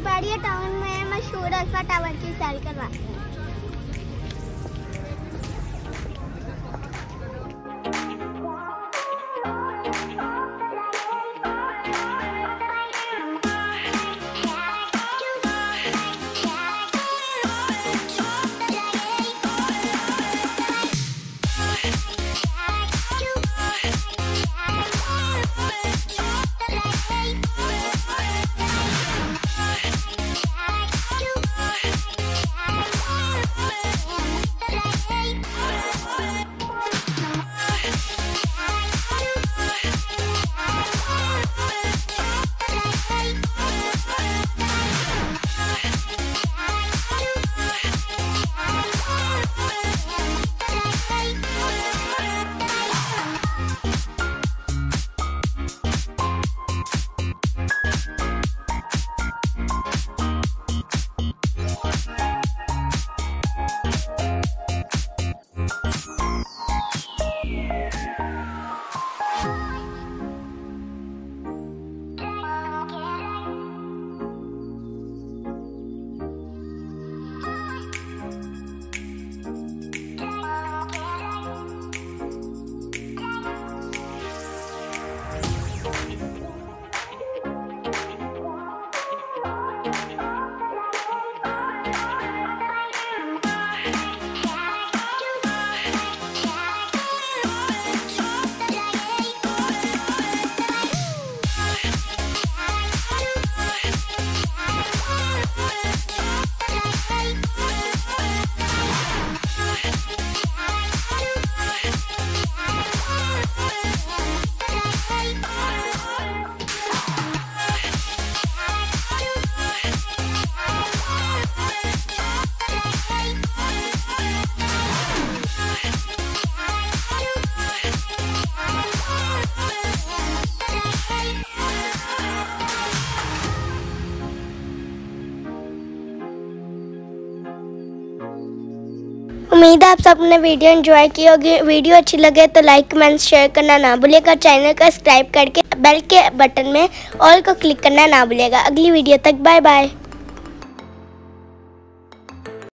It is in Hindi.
बाहरिया टाउन में मशहूर अल्फा टावर की सैर करवाते हैं। उम्मीद है आप सब ने वीडियो एंजॉय की होगी। वीडियो अच्छी लगे तो लाइक कमेंट शेयर करना ना भूलिएगा। चैनल को सब्सक्राइब करके बेल के बटन में ऑल को क्लिक करना ना भूलिएगा। अगली वीडियो तक बाय बाय।